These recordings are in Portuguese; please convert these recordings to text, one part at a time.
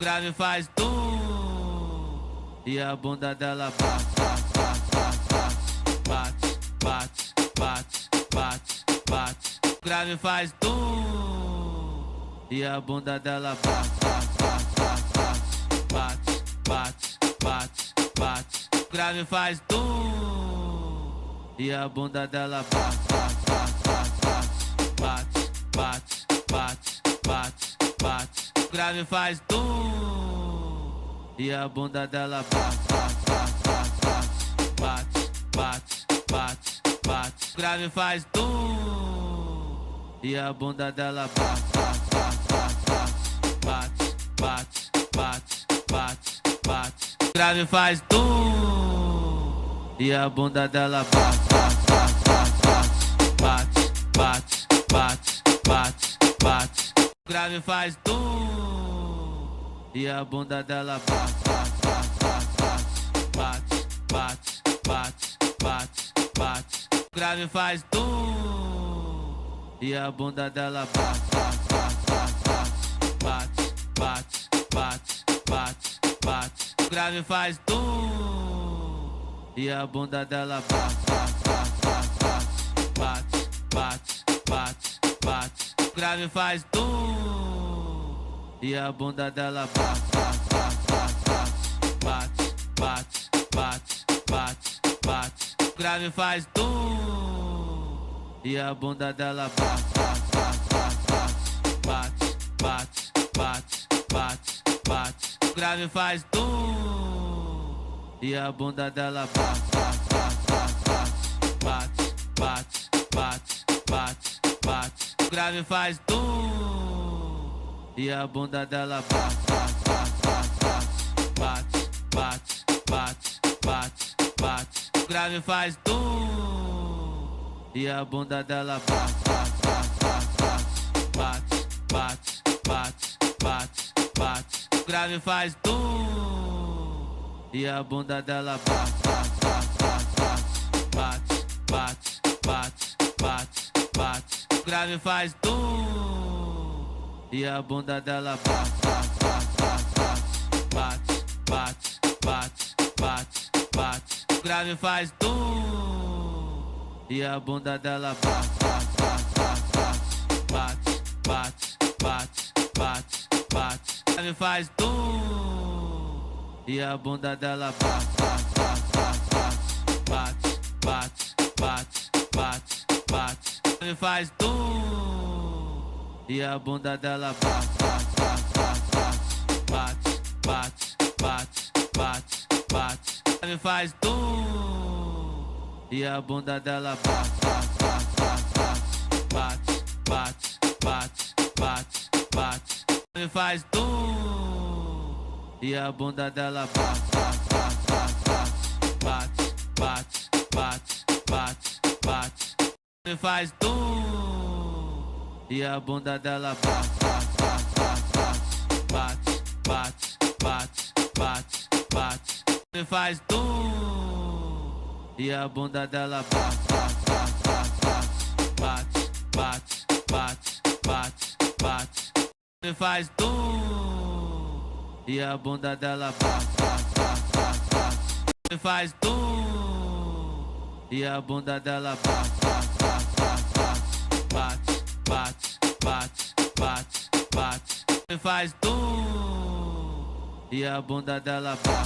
grave faz tum e a bunda dela bate, bate, bate, bate, bate, bate. Grave faz tum e a bunda dela bate, bate, bate, bate, bate. Grave faz tum e a bunda dela bate, bate, bate, bate, bate, bate. Grave faz tum e a bunda dela bate, bate, bate, bate, bate. Grave faz tum e a bunda dela bate, bate, bate, bate, bate, bate. Grave faz tum e a bunda dela bate, bate, bate, bate, bate, bate. Grave faz tum e a bunda dela bate, bate, bate, bate, bate, bate. Grave faz tum e a bunda dela bate, bate, bate, bate, bate, bate. Grave faz tum e a bunda dela bate, bate, bate, bate, bate. Grave faz tum e a bunda dela bate, bate, bate, bate, bate, bate. Grave faz tum e a bunda dela bate, bate, bate, bate, bate, bate. Grave faz tum e a bunda dela bate, bate, bate, bate, bate, bate. Grave faz tum e a bunda dela bate, bate, bate, bate, bate, bate. Grave faz tum e a bunda dela bate, bate, bate, bate, bate, bate. Grave faz tum e a bunda dela bate, bate, bate, bate, bate, bate. Grave faz tum e a bunda dela bate, bate, bate, bate, bate, bate. Grave faz tum e a bunda dela bate, bate, bate, bate, bate, bate. Grave faz tum e a bunda dela bate, bate, bate, bate, bate, bate. Grave faz tum e a bunda dela bate, bate, bate, bate, bate, bate. Grave faz tum e a bunda dela bate, bate, bate, bate, bate, bate. Grave faz tum e a bunda dela bate, bate, bate, bate, bate, bate. Grave faz tum e a bunda dela bate, bate, bate, bate, bate, bate. Grave faz tum e a bunda dela bate, bate, bate, bate, bate, bate. Grave faz tum e a bunda dela bate, grave faz tum e a bunda dela bate, bate, bate, bate, bate, bate. Grave faz tum e a bunda dela bate,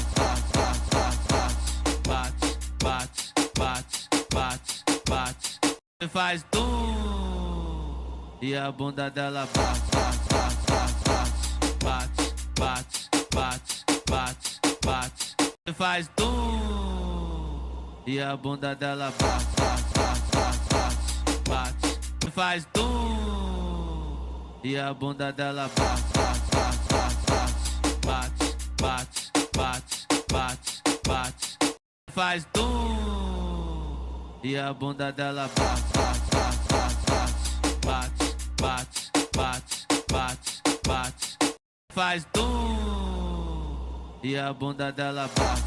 bate, bate, bate, bate, bate. Grave faz tum e a bunda dela bate, bate, bate, bate, bate, bate. Grave faz tum e a bunda dela bate, bate, faz tum e a bunda dela bate, bate, bate, bate, bate, bate. Faz tum e a bunda dela bate, bate, bate, bate, bate, bate. Faz tum e a bunda dela bate,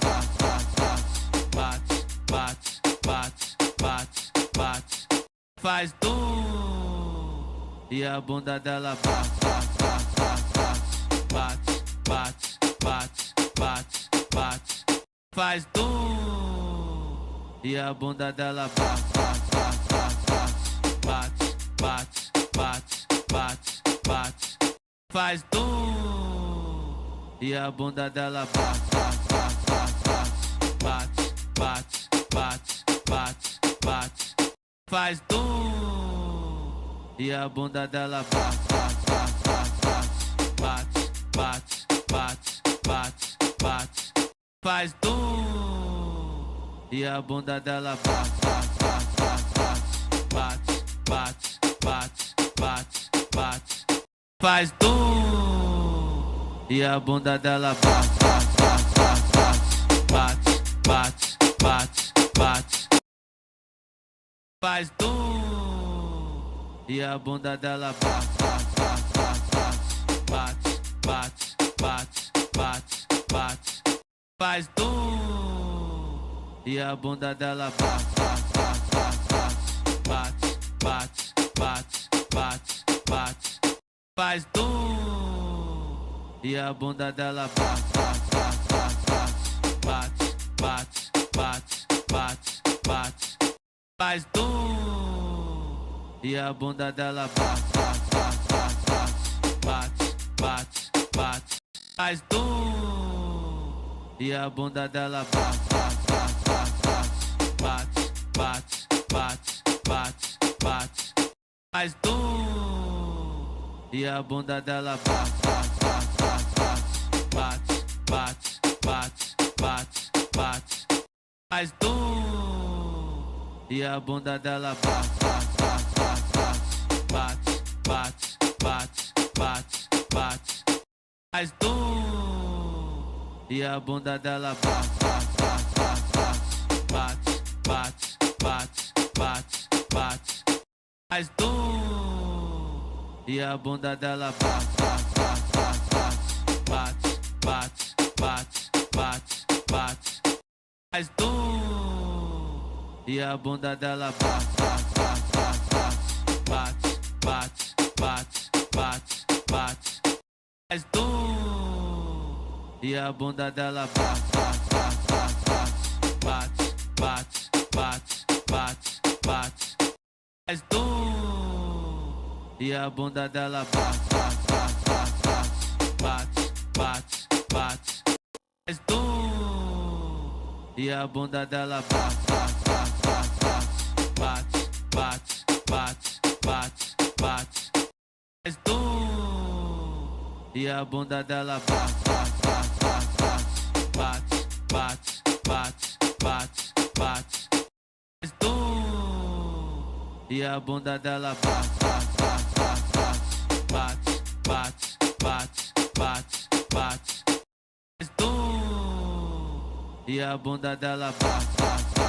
bate, bate, bate, bate, bate. Faz tum e a bunda dela bate, bate, bate, bate, bate, bate. Faz e a bunda dela bate, bate, bate, bate, bate, bate. Faz e a bunda dela bate, bate, bate, bate, bate, bate. Faz e a bunda dela bate, bate, bate, bate, bate, bate. Faz e a bunda dela bate, bate, bate, bate, bate, bate. Faz e a bunda dela bate, bate, bate, bate, bate. Faz e a bunda dela bate, bate, bate, bate, bate, bate. Faz e a bunda dela bate, bate, bate, bate, bate, bate. Faz e a bunda dela bate, bate, bate, bate, bate, bate. Faz e a bunda dela bate, bate, bate, bate. Faz e a bunda dela bate, bate, bate, bate, bate, bate. Faz e a bunda dela bate, bate, bate, bate, bate, bate. Faz e a bunda dela bate, bate, bate, bate, bate, bate. Faz e a bunda dela bate, bate, bate, bate, bate, bate. Faz e a bunda dela bate, bate, bate, bate, bate, bate. Faz e a bunda dela bate, bate, bate, bate, bate, bate. Faz e a bunda dela bate, bate, bate, bate, bate, bate. Faz e a bunda dela bate, bate, bate, bate. Faz e a bunda dela bate, bate, bate, bate, bate, bate. Faz e a bunda dela bate, bate, bate, bate, bate, bate. Faz e a bunda dela bate, bate, bate, bate, bate, bate. Faz e a bunda dela bate,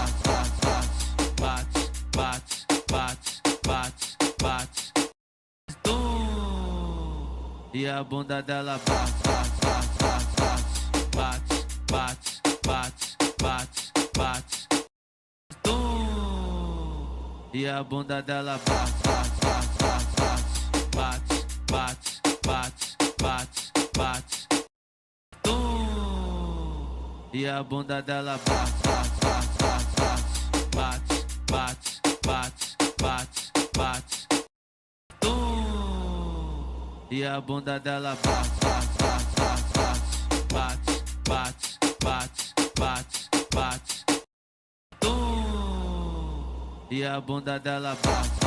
bate, bate, bate, bate, bate. Faz e a bunda dela bate, bate, bate, bate, bate, bate. E a bunda dela bate, bate, bate, bate, bate, bate. E a bunda dela bate, bate, bate, bate, bate, bate. E a bunda dela bate, bate, bate, bate, bate, bate. E a bunda dela bate,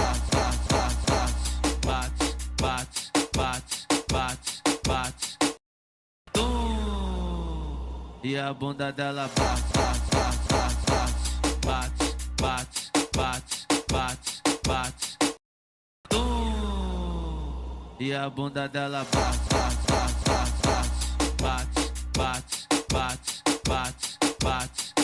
bate, bate, bate, bate, bate. E a bunda dela bate, bate, bate, bate, bate, bate. E a bunda dela bate, bate, bate, bate, bate, bate.